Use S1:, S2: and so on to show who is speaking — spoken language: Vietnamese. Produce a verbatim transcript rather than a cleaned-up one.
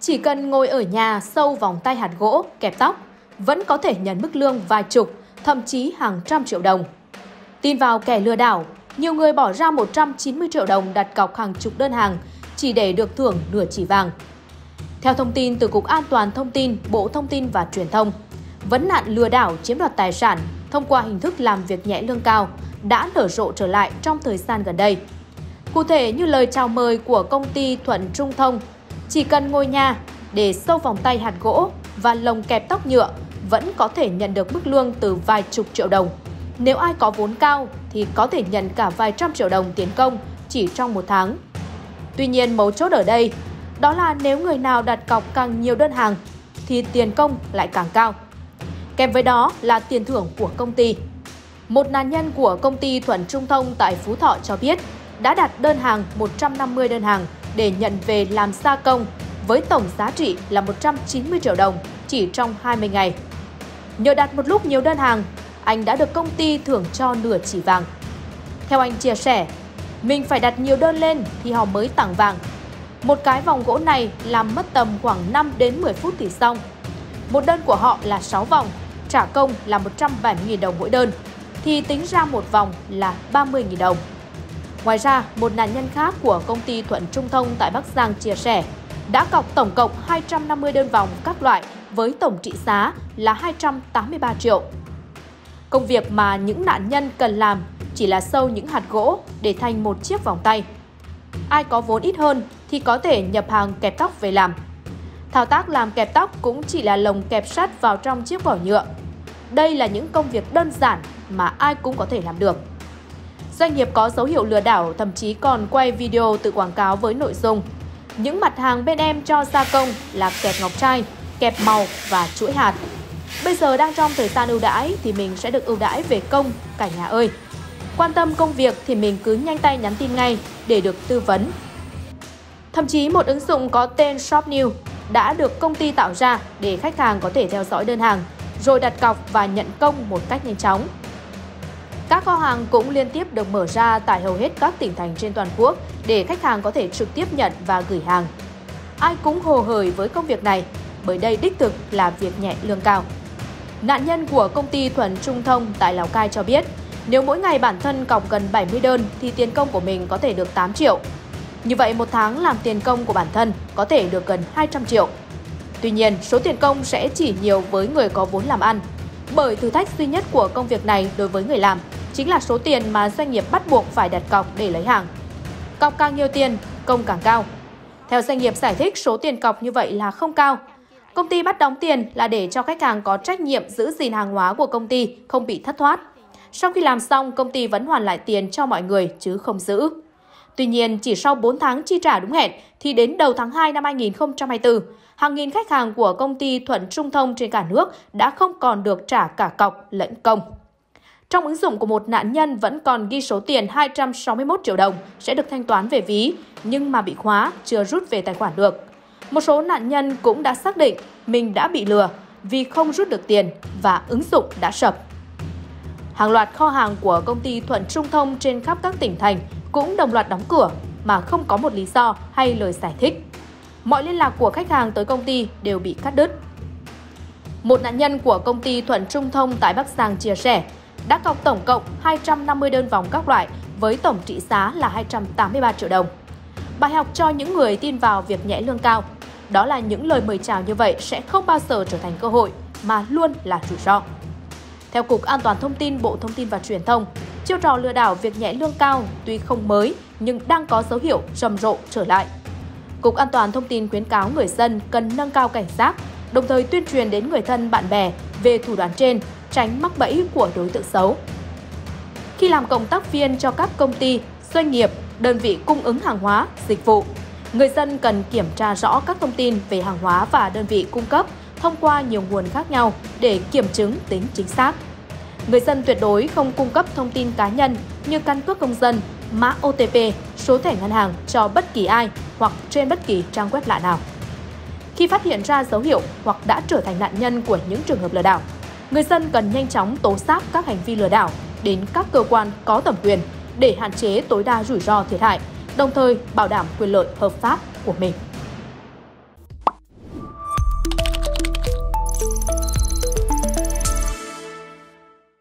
S1: Chỉ cần ngồi ở nhà sâu vòng tay hạt gỗ, kẹp tóc, vẫn có thể nhận mức lương vài chục, thậm chí hàng trăm triệu đồng. Tin vào kẻ lừa đảo, nhiều người bỏ ra một trăm chín mươi triệu đồng đặt cọc hàng chục đơn hàng chỉ để được thưởng nửa chỉ vàng. Theo thông tin từ Cục An toàn Thông tin, Bộ Thông tin và Truyền thông, vấn nạn lừa đảo chiếm đoạt tài sản thông qua hình thức làm việc nhẹ lương cao đã nở rộ trở lại trong thời gian gần đây. Cụ thể như lời chào mời của công ty Thuận Trung Thông, chỉ cần ngồi nhà để sâu vòng tay hạt gỗ và lồng kẹp tóc nhựa vẫn có thể nhận được mức lương từ vài chục triệu đồng. Nếu ai có vốn cao thì có thể nhận cả vài trăm triệu đồng tiền công chỉ trong một tháng. Tuy nhiên mấu chốt ở đây đó là nếu người nào đặt cọc càng nhiều đơn hàng thì tiền công lại càng cao. Kèm với đó là tiền thưởng của công ty. Một nạn nhân của công ty Thuận Trung Thông tại Phú Thọ cho biết đã đặt đơn hàng một trăm năm mươi đơn hàng để nhận về làm gia công với tổng giá trị là một trăm chín mươi triệu đồng chỉ trong hai mươi ngày. Nhờ đặt một lúc nhiều đơn hàng, anh đã được công ty thưởng cho nửa chỉ vàng. Theo anh chia sẻ, mình phải đặt nhiều đơn lên thì họ mới tặng vàng. Một cái vòng gỗ này làm mất tầm khoảng năm đến mười phút thì xong. Một đơn của họ là sáu vòng, trả công là một trăm bảy mươi nghìn đồng mỗi đơn, thì tính ra một vòng là ba mươi nghìn đồng. Ngoài ra, một nạn nhân khác của công ty Thuận Trung Thông tại Bắc Giang chia sẻ đã cọc tổng cộng hai trăm năm mươi đơn vòng các loại với tổng trị giá là hai trăm tám mươi ba triệu. Công việc mà những nạn nhân cần làm chỉ là sâu những hạt gỗ để thành một chiếc vòng tay. Ai có vốn ít hơn thì có thể nhập hàng kẹp tóc về làm. Thao tác làm kẹp tóc cũng chỉ là lồng kẹp sắt vào trong chiếc vỏ nhựa. Đây là những công việc đơn giản mà ai cũng có thể làm được. Doanh nghiệp có dấu hiệu lừa đảo thậm chí còn quay video tự quảng cáo với nội dung: những mặt hàng bên em cho gia công là kẹp ngọc trai, kẹp màu và chuỗi hạt. Bây giờ đang trong thời gian ưu đãi thì mình sẽ được ưu đãi về công cả nhà ơi. Quan tâm công việc thì mình cứ nhanh tay nhắn tin ngay để được tư vấn. Thậm chí một ứng dụng có tên ShopNew đã được công ty tạo ra để khách hàng có thể theo dõi đơn hàng, rồi đặt cọc và nhận công một cách nhanh chóng. Các kho hàng cũng liên tiếp được mở ra tại hầu hết các tỉnh thành trên toàn quốc để khách hàng có thể trực tiếp nhận và gửi hàng. Ai cũng hồ hởi với công việc này bởi đây đích thực là việc nhẹ lương cao. Nạn nhân của công ty Thuận Trung Thông tại Lào Cai cho biết, nếu mỗi ngày bản thân cọc gần bảy mươi đơn thì tiền công của mình có thể được tám triệu. Như vậy một tháng làm tiền công của bản thân có thể được gần hai trăm triệu. Tuy nhiên, số tiền công sẽ chỉ nhiều với người có vốn làm ăn. Bởi thử thách duy nhất của công việc này đối với người làm chính là số tiền mà doanh nghiệp bắt buộc phải đặt cọc để lấy hàng. Cọc càng nhiều tiền, công càng cao. Theo doanh nghiệp giải thích, số tiền cọc như vậy là không cao. Công ty bắt đóng tiền là để cho khách hàng có trách nhiệm giữ gìn hàng hóa của công ty không bị thất thoát. Sau khi làm xong, công ty vẫn hoàn lại tiền cho mọi người chứ không giữ. Tuy nhiên, chỉ sau bốn tháng chi trả đúng hẹn thì đến đầu tháng hai năm hai nghìn không trăm hai mươi tư, hàng nghìn khách hàng của công ty Thuận Trung Thông trên cả nước đã không còn được trả cả cọc lẫn công. Trong ứng dụng của một nạn nhân vẫn còn ghi số tiền hai trăm sáu mươi mốt triệu đồng sẽ được thanh toán về ví, nhưng mà bị khóa, chưa rút về tài khoản được. Một số nạn nhân cũng đã xác định mình đã bị lừa vì không rút được tiền và ứng dụng đã sập. Hàng loạt kho hàng của công ty Thuận Trung Thông trên khắp các tỉnh thành cũng đồng loạt đóng cửa mà không có một lý do hay lời giải thích. Mọi liên lạc của khách hàng tới công ty đều bị cắt đứt. Một nạn nhân của công ty Thuận Trung Thông tại Bắc Giang chia sẻ đã cọc tổng cộng hai trăm năm mươi đơn vòng các loại với tổng trị giá là hai trăm tám mươi ba triệu đồng. Bài học cho những người tin vào việc nhẹ lương cao, đó là những lời mời chào như vậy sẽ không bao giờ trở thành cơ hội mà luôn là rủi ro. Theo Cục An toàn Thông tin, Bộ Thông tin và Truyền thông, chiêu trò lừa đảo việc nhẹ lương cao tuy không mới nhưng đang có dấu hiệu rầm rộ trở lại. Cục An toàn Thông tin khuyến cáo người dân cần nâng cao cảnh giác, đồng thời tuyên truyền đến người thân bạn bè về thủ đoạn trên, tránh mắc bẫy của đối tượng xấu. Khi làm cộng tác viên cho các công ty, doanh nghiệp, đơn vị cung ứng hàng hóa, dịch vụ, người dân cần kiểm tra rõ các thông tin về hàng hóa và đơn vị cung cấp thông qua nhiều nguồn khác nhau để kiểm chứng tính chính xác. Người dân tuyệt đối không cung cấp thông tin cá nhân như căn cước công dân, mã ô tê pê, số thẻ ngân hàng cho bất kỳ ai hoặc trên bất kỳ trang web lạ nào. Khi phát hiện ra dấu hiệu hoặc đã trở thành nạn nhân của những trường hợp lừa đảo, người dân cần nhanh chóng tố giác các hành vi lừa đảo đến các cơ quan có thẩm quyền để hạn chế tối đa rủi ro thiệt hại, đồng thời bảo đảm quyền lợi hợp pháp của mình.